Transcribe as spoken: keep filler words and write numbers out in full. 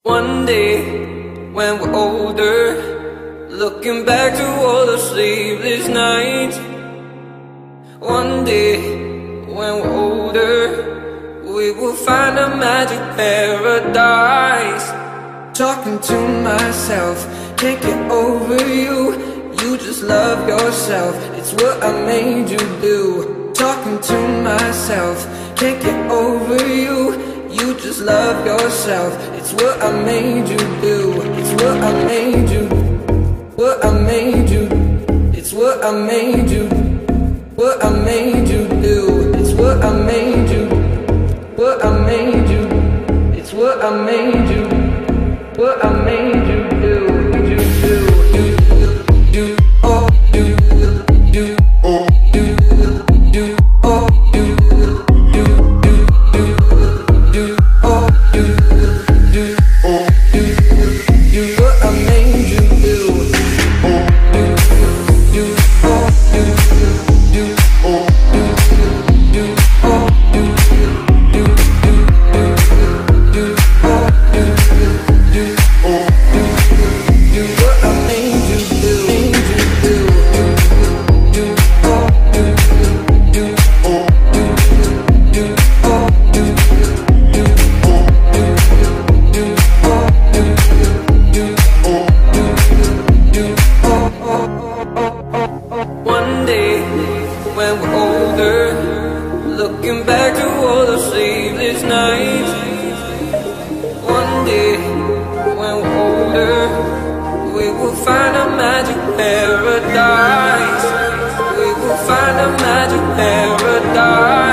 One day, when we're older, looking back to all the sleepless nights. One day, when we're older, we will find a magic paradise. Talking to myself, can't get over you. You just love yourself, it's what I made you do. Talking to myself, can't get over you. You just love yourself, it's what I made you do. It's what I made you, what I made you. It's what I made you, what I made you do. It's what I made you, what I made you. It's what I made you, what I made you do. You do, do, do, oh, do, do, oh, do, do, oh, do, do, do, do, do, oh, do, do, oh, do, do, what I made you do. Oh, do, do, oh, do, do, oh, do, do, oh, do, do, do, do, do, oh, do, do, oh, do, do, what I made you do. Made you do, do, do, oh, do, do, oh, do, do, oh, do, do, oh, do, do, oh, do, do, oh, do, do, oh, oh, oh, oh. One day, when we're older, looking back to all the sleepless nights. One day, when we're older, we will find a magic paradise. We will find a magic paradise.